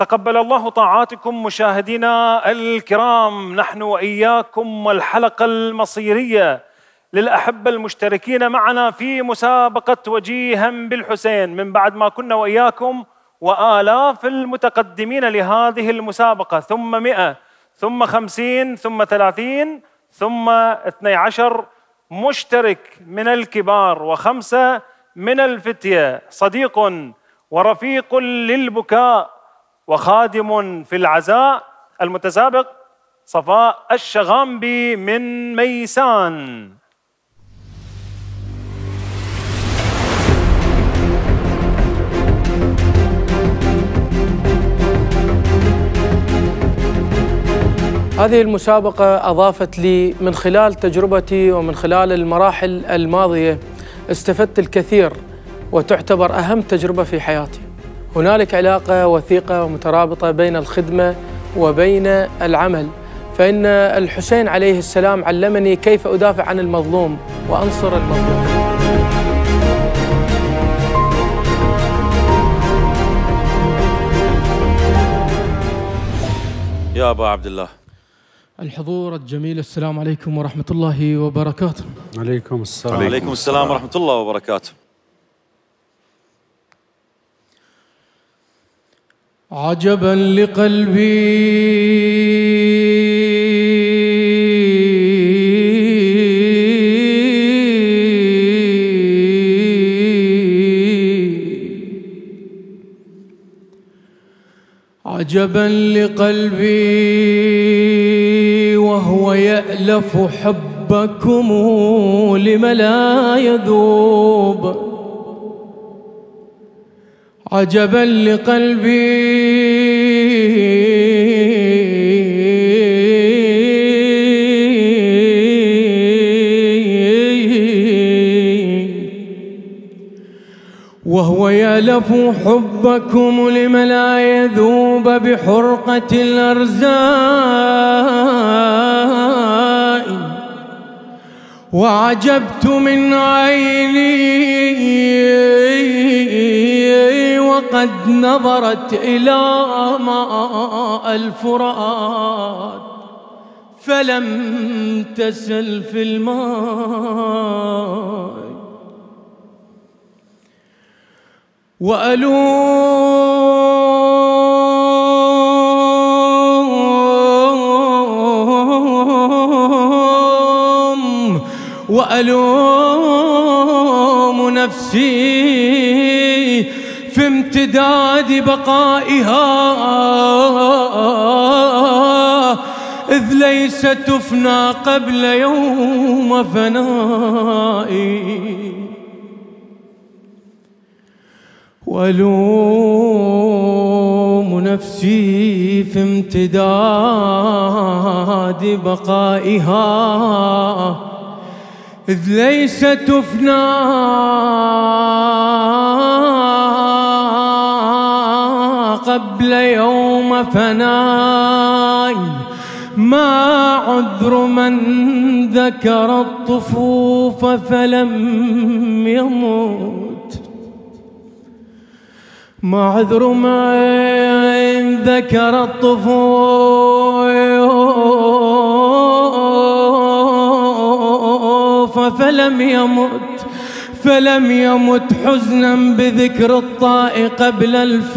تقبل الله طاعاتكم مشاهدينا الكرام، نحن وإياكم والحلقة المصيرية للأحبة المشتركين معنا في مسابقة وجيها بالحسين، من بعد ما كنا وإياكم وآلاف المتقدمين لهذه المسابقة، ثم 100 ثم 50 ثم 30 ثم 12 مشترك من الكبار و5 من الفتية، صديق ورفيق للبكاء وخادم في العزاء، المتسابق صفاء الشغامبي من ميسان. هذه المسابقة أضافت لي من خلال تجربتي ومن خلال المراحل الماضية استفدت الكثير، وتعتبر أهم تجربة في حياتي. هنالك علاقة وثيقة ومترابطة بين الخدمة وبين العمل، فإن الحسين عليه السلام علمني كيف أدافع عن المظلوم وأنصر المظلوم. يا أبا عبد الله. الحضور الجميل، السلام عليكم ورحمة الله وبركاته. عليكم السلام. وعليكم السلام ورحمة الله وبركاته. عجبا لقلبي عجبا لقلبي وهو يألف حبكم لم لا يذوب. عجبا لقلبي وهو يألف حبكم لم لا يذوب بحرقة الأرزاء. وعجبت من عيني وقد نظرت إلى ماء الفرات فلم تسل في الماء. وألوم نفسي في امتداد بقائها، إذ ليس تفنى قبل يوم فنائي. وألوم نفسي في امتداد بقائها، إذ ليس تفنى قبل يوم فناء. ما عذر من ذكر الطفوف فلم يمت. ما عذر من ذكر الطفوف فلم يمت حزنا بذكر الطاء قبل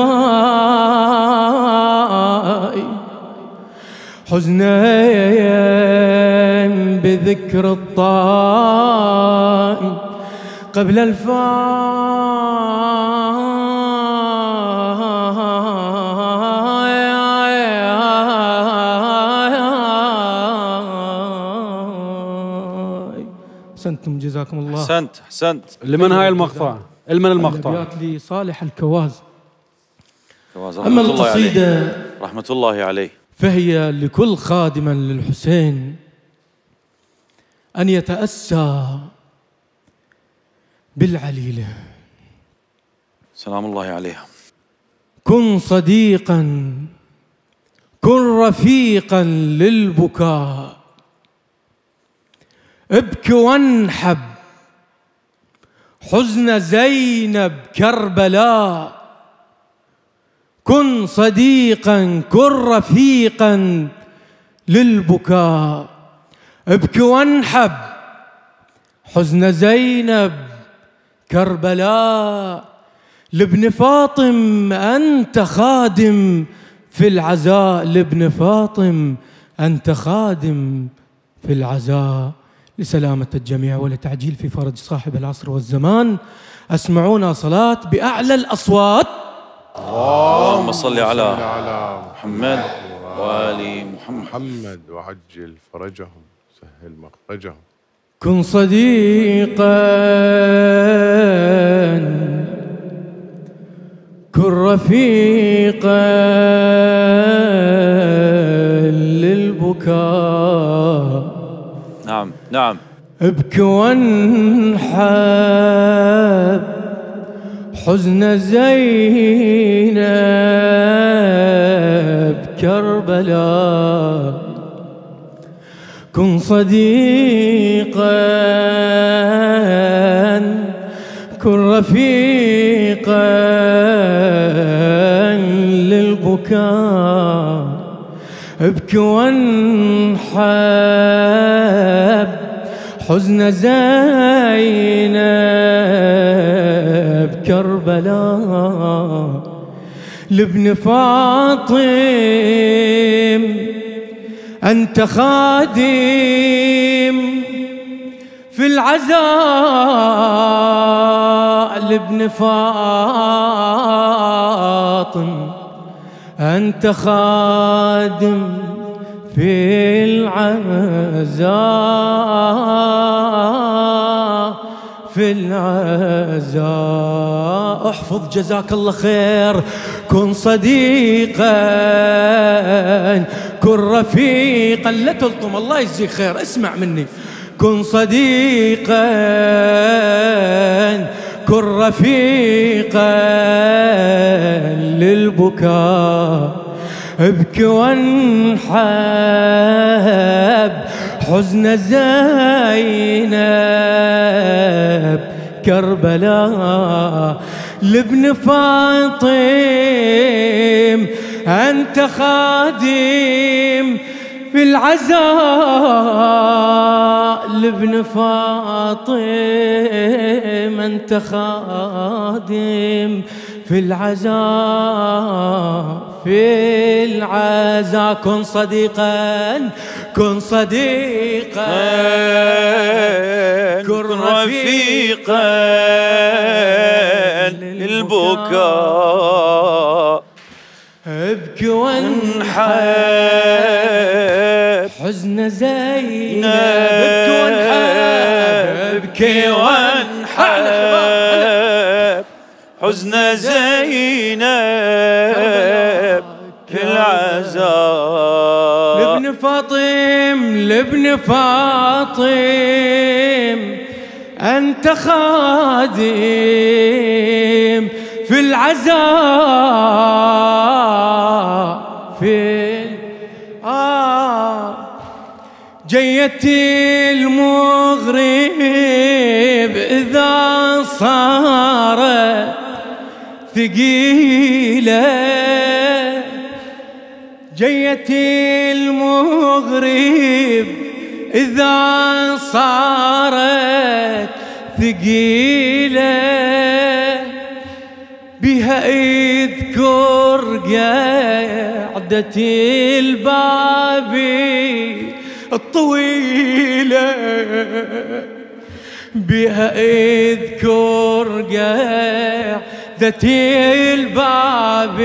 الفاء. حزنا بذكر الطاء قبل الفاء. أحسنتم جزاكم الله. أحسنت. لمن هاي المقطع؟ لمن المقطع؟ الأبيات لصالح الكواز. أما القصيدة رحمة الله عليه فهي لكل خادم للحسين أن يتأسى بالعليلة. سلام الله عليها. كن صديقا، كن رفيقا للبكاء، ابك وانحب حزن زينب كربلاء. كن صديقا كن رفيقا للبكاء. ابكي وانحب حزن زينب كربلاء. لابن فاطم أنت خادم في العزاء، لابن فاطم أنت خادم في العزاء. لسلامة الجميع ولتعجيل في فرج صاحب العصر والزمان أسمعونا صلاة بأعلى الأصوات. اللهم صل على محمد وآل محمد وعجل فرجهم سهل مخرجهم. كن صديقا كن رفيقا للبكاء. نعم نعم. ابكي وانحب حزن زينب كربلاء. كن صديقا كن رفيقا للبكاء. ابكي وانحب حزن زينب كربلاء. لابن فاطم أنت خادم في العزاء. لابن فاطم أنت خادم في العزاء في العزاء. احفظ جزاك الله خير. كن صديقا كن رفيقا. لا تلطم الله يجزيك خير. اسمع مني. كن صديقا كن رفيقا للبكاء. ابكي وانحب حزن زينب كربلاء. لابن فاطم أنت خادم في العزاء. لابن فاطم أنت خادم في العزاء في العزاء. كن صديقا كن صديقا كن رفيقا للبكاء. ابكي وانحب حزن زينب. ابكي وانحب حزن زينب في العزاء. لابن فاطم لابن فاطم أنت خادم في العزاء في جيت المغرب إذا صارت ثقيلة. جيت المغرب إذا صارت ثقيلة. بها اذكر قعدة الباب الطويلة. بها اذكر قعدة الباب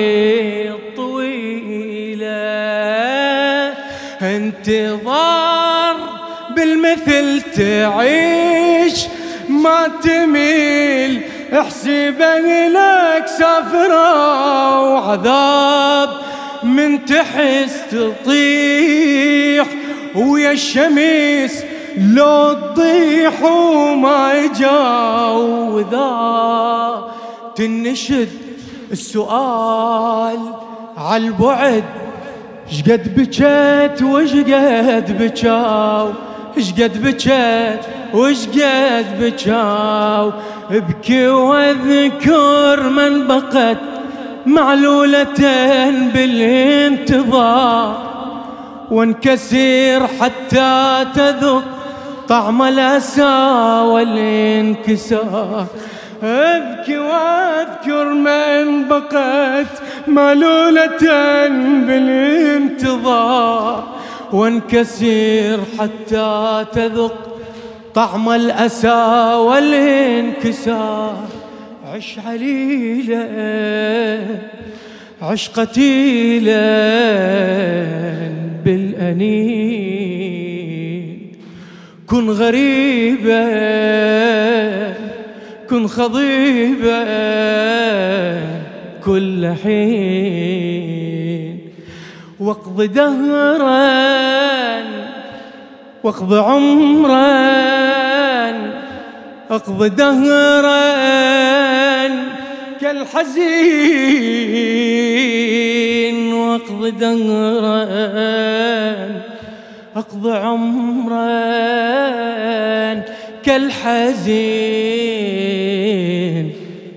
الطويلة. انتظار بالمثل تعيش ما تميل. احسبها لك سفرة وعذاب من تحس تطيح ويا الشمس لو تضيح وما يجاوذا. تنشد السؤال عالبعد شقد بكيت وشقد بكاو. شقد بكيت وشقد بكاو. ابكي واذكر من بقت معلولة بالانتظار وانكسر حتى تذوق طعم الأسى والانكسار. أبكي وأذكر من بقت معلولة بالانتظار وانكسر حتى تذوق طعم الأسى والانكسار. عش عليلة عش قتيلا بالأنين، كن غريبا كن خضيبا كل حين، واقض دهرا واقض عمرا اقض دهرا كالحزين، واقض دهرا اقض عمرا كالحزين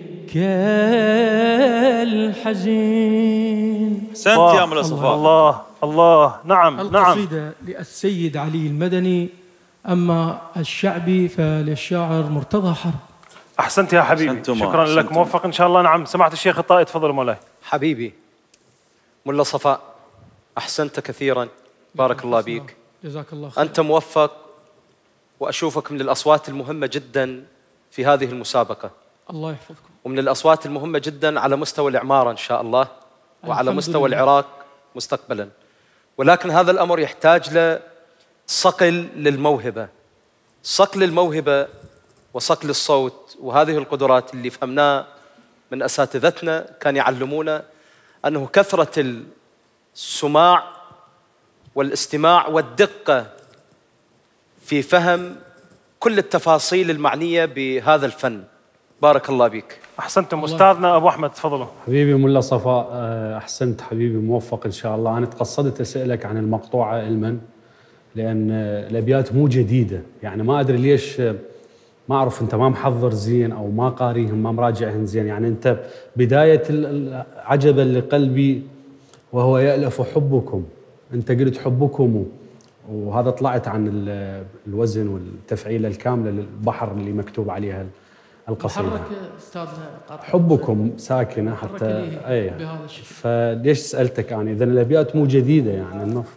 كالحزين. سنت يا مولا صفاء. الله الله. نعم نعم. القصيدة للسيد علي المدني، أما الشعبي فللشاعر مرتضى حرب. أحسنت يا حبيبي، شكرا لك، موفق إن شاء الله. نعم، سمعت الشيخ الطائي، تفضل مولاي. حبيبي ملا صفاء، أحسنت كثيرا، بارك الله بيك، جزاك الله خير. أنت موفق، وأشوفك من الأصوات المهمة جدا في هذه المسابقة. الله يحفظكم. ومن الأصوات المهمة جدا على مستوى الإعمار إن شاء الله، وعلى مستوى العراق مستقبلا. ولكن هذا الأمر يحتاج له صقل للموهبة، صقل الموهبة وصقل الصوت، وهذه القدرات اللي فهمناه من أساتذتنا كان يعلمونا أنه كثرة السماع والاستماع والدقة في فهم كل التفاصيل المعنية بهذا الفن. بارك الله بك. أحسنتم. أستاذنا أبو أحمد، تفضلوا. حبيبي ملا صفاء، أحسنت حبيبي، موفق إن شاء الله. أنا تقصدت أسألك عن المقطوعة علما، لأن الأبيات مو جديدة، يعني ما أدري ليش، ما أعرف أنت ما محضر زين أو ما قاريهم ما مراجعهم زين. يعني أنت بداية عجبا لقلبي وهو يألف حبكم، أنت قلت حبكم، وهذا طلعت عن الوزن والتفعيلة الكاملة للبحر اللي مكتوب عليها القصيدة. حرك أستاذنا حبكم ساكنة حتى أي، فليش سألتك أنا إذا الأبيات مو جديدة يعني النف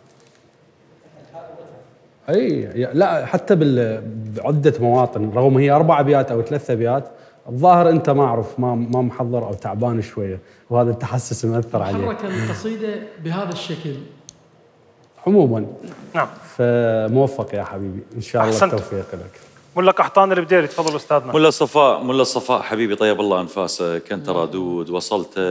اي لا، حتى بعده مواطن، رغم هي 4 أبيات او 3 أبيات، الظاهر انت ما اعرف ما محضر او تعبان شويه، وهذا التحسس مأثر عليك. حرك القصيده بهذا الشكل عموما. نعم. فموفق يا حبيبي ان شاء الله، التوفيق لك. ملا قحطان البديري، تفضل استاذنا. ملا صفاء حبيبي، طيب الله انفاسك، انت رادود، وصلت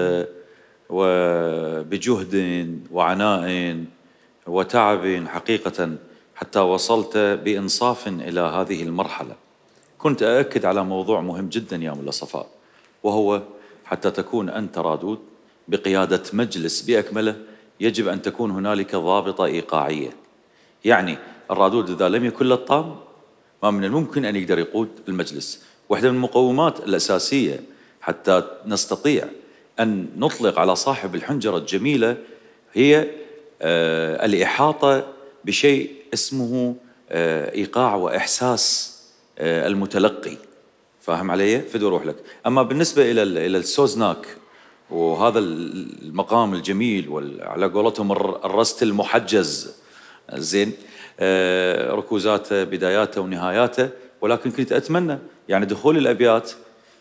وبجهد وعناء وتعب حقيقه حتى وصلت بإنصاف إلى هذه المرحلة. كنت أأكد على موضوع مهم جدا يا ملا صفاء، وهو حتى تكون أنت رادود بقيادة مجلس بأكمله يجب أن تكون هنالك ضابطة إيقاعية. يعني الرادود إذا لم يكن للطام ما من الممكن أن يقدر يقود المجلس. واحدة من المقومات الأساسية حتى نستطيع أن نطلق على صاحب الحنجرة الجميلة هي الإحاطة بشيء اسمه إيقاع وإحساس المتلقي. فاهم علي؟ فدو روح لك. أما بالنسبة إلى السوزناك وهذا المقام الجميل وعلى قولتهم الرست المحجز، زين، ركوزاته بداياته ونهاياته، ولكن كنت أتمنى يعني دخول الأبيات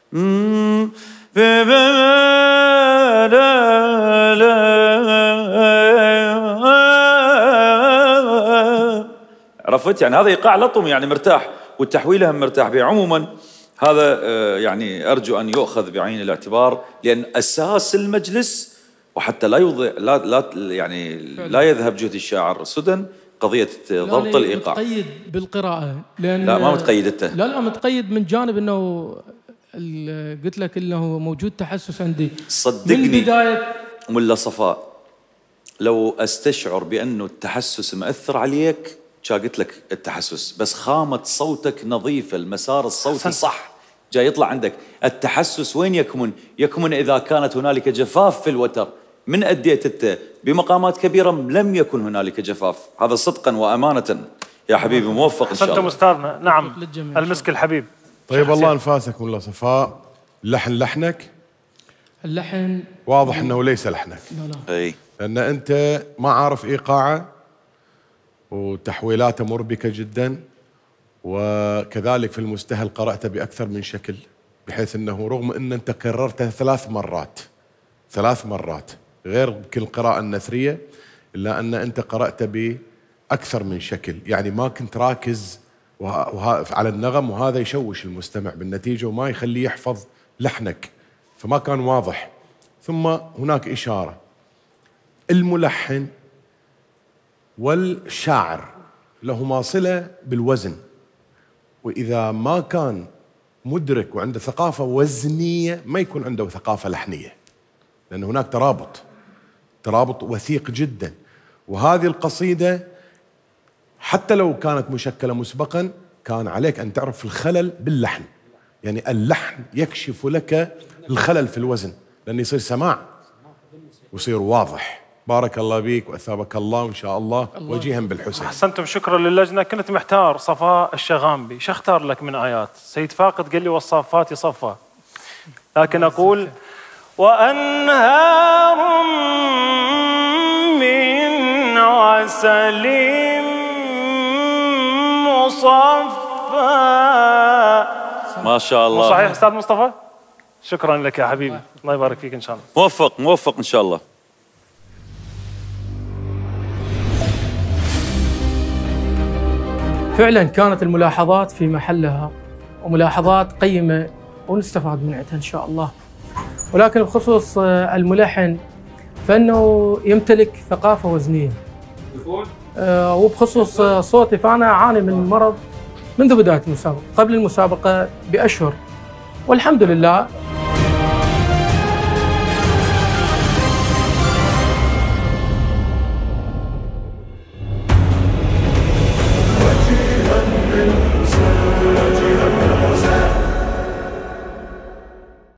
عرفت؟ يعني هذا إيقاع لطم، يعني مرتاح، والتحويلها مرتاح به. عموما هذا يعني أرجو أن يؤخذ بعين الاعتبار، لأن أساس المجلس، وحتى لا يوضع لا يذهب جهد الشاعر سدى قضية ضبط الإيقاع. متقيد بالقراءة، لأن لا ما متقيد أنت. لا متقيد من جانب أنه قلت لك أنه موجود تحسس عندي صدقني من بداية. ملا صفاء، لو أستشعر بأنه التحسس مأثر عليك قلت لك التحسس، بس خامة صوتك نظيفة، المسار الصوتي صح، جاي يطلع عندك التحسس وين يكمن؟ يكمن إذا كانت هنالك جفاف في الوتر. من أديت أنت بمقامات كبيرة لم يكن هنالك جفاف، هذا صدقا وأمانة يا حبيبي. موفق إن شاء الله. أحسنتم أستاذنا. نعم المسك الحبيب. طيب الله انفاسك ملا صفاء، اللحن لحنك؟ اللحن واضح أنه ليس لحنك. لا. أي. لأن أنت ما عارف إيقاعه وتحويلاته مربكة جدا، وكذلك في المستهل قرأته بأكثر من شكل، بحيث أنه رغم أن أنت كررته 3 مرات غير كل القراءة النثرية، إلا أن أنت قرأته بأكثر من شكل، يعني ما كنت راكز على النغم، وهذا يشوش المستمع بالنتيجة وما يخليه يحفظ لحنك، فما كان واضح. ثم هناك إشارة، الملحن والشاعر لهما صلة بالوزن، وإذا ما كان مدرك وعنده ثقافة وزنية ما يكون عنده ثقافة لحنية، لأن هناك ترابط وثيق جدا. وهذه القصيدة حتى لو كانت مشكلة مسبقا كان عليك أن تعرف الخلل باللحن، يعني اللحن يكشف لك الخلل في الوزن، لأن يصير سماع ويصير واضح. بارك الله بيك وأثابك الله وإن شاء الله وجيها بالحسن. أحسنتم، شكرا للجنة. كنت محتار صفاء الشغامبي، شو اختار لك من آيات؟ سيد فاقد قال لي والصافات يصفى، لكن أقول وأنهار من عسل مصفى. ما شاء الله. صحيح أستاذ مصطفى؟ شكرا لك يا حبيبي، الله يبارك فيك إن شاء الله. موفق إن شاء الله. فعلا كانت الملاحظات في محلها، وملاحظات قيمة ونستفاد منها إن شاء الله. ولكن بخصوص الملحن فإنه يمتلك ثقافة وزنية. وبخصوص صوتي فأنا أعاني من مرض منذ بداية المسابقة، قبل المسابقة بأشهر، والحمد لله